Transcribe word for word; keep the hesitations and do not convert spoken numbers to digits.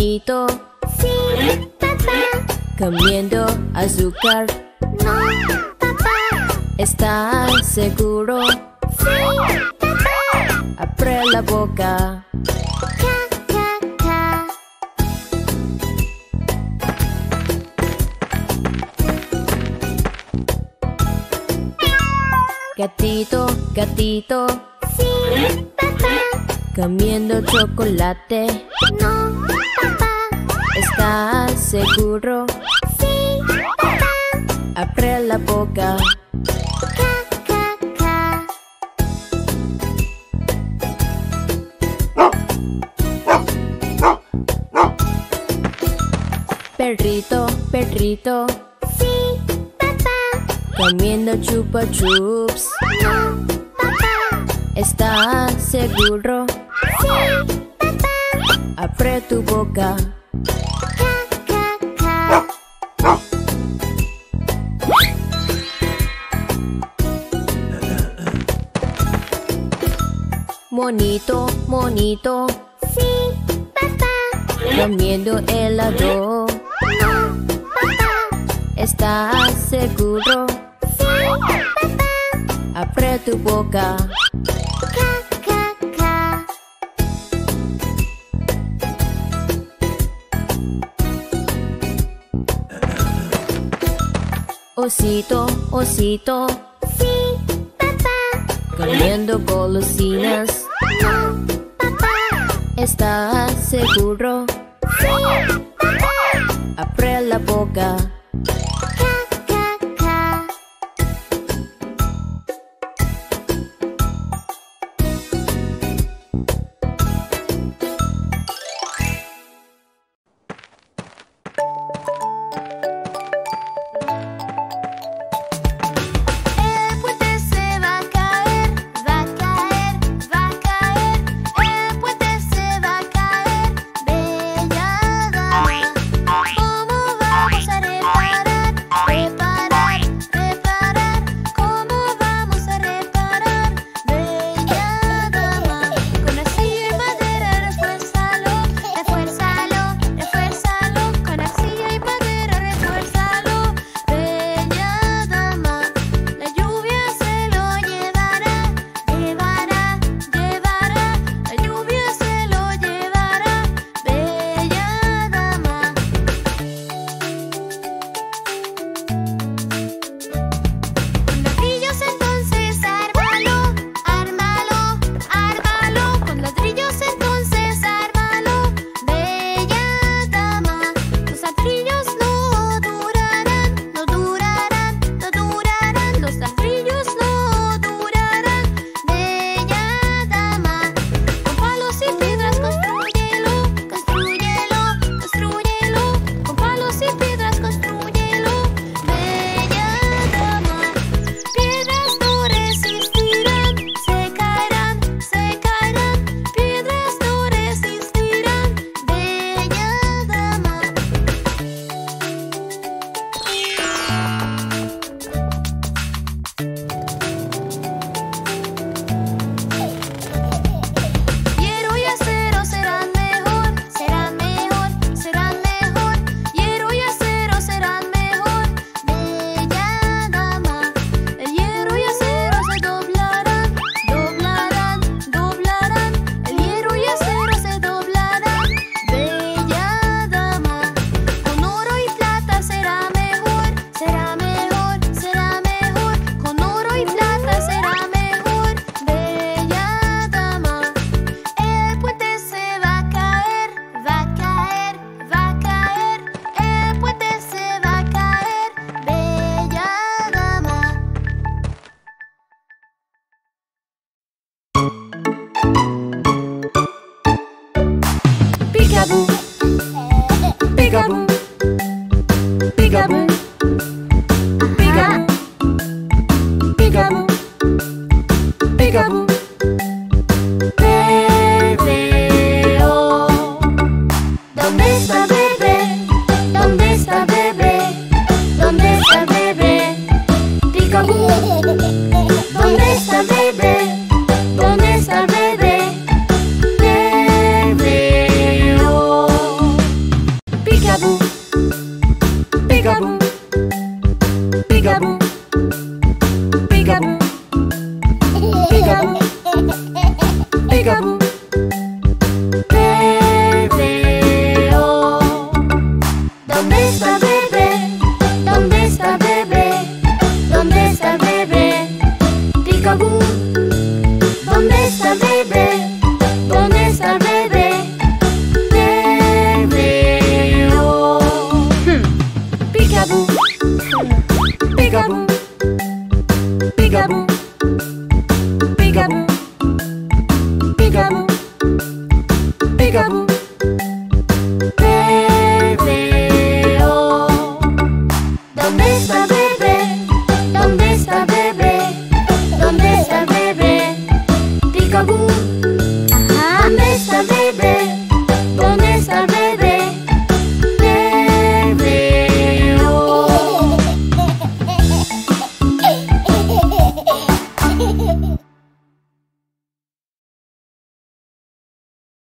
Monito. Sí, papá. Comiendo azúcar. No, papá. ¿Estás seguro? Sí, papá. Abre la boca. Ca, ca, ca. Gatito, gatito. Sí, papá. Comiendo chocolate. No, papá. ¿Estás seguro? Sí, papá. Abre la boca. Ca, ca, ca. Perrito, perrito. Sí, papá. Comiendo chupa chups. No, papá. ¿Estás seguro? Sí, papá. Abre tu boca. Ca, ca, ca. Monito, monito. Sí, papá. Comiendo helado. No, papá. ¿Estás seguro? Sí, papá. Abre tu boca. Ca, ca, ca. Osito, osito. Sí, papá. Comiendo golosinas. No, papá. ¿Estás seguro? Sí, papá. Abre la boca. Ca, ca, ca. El puente se va a caer, va a caer, va a caer. El puente se va a caer, bella dama. ¿Cómo vamos a arreglar? Peekaboo.